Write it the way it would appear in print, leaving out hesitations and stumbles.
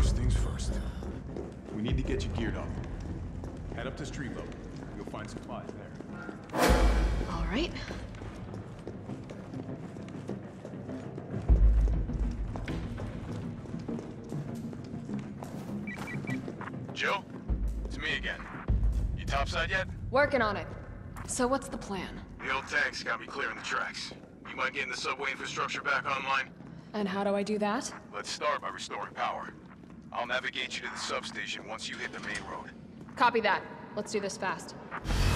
First things first. We need to get you geared up. Head up to street level. You'll find supplies there. All right. Jill? It's me again. You topside yet? Working on it. So what's the plan? The old tank's got me clearing the tracks. You mind getting the subway infrastructure back online? And how do I do that? Let's start by restoring power. I'll navigate you to the substation once you hit the main road. Copy that. Let's do this fast.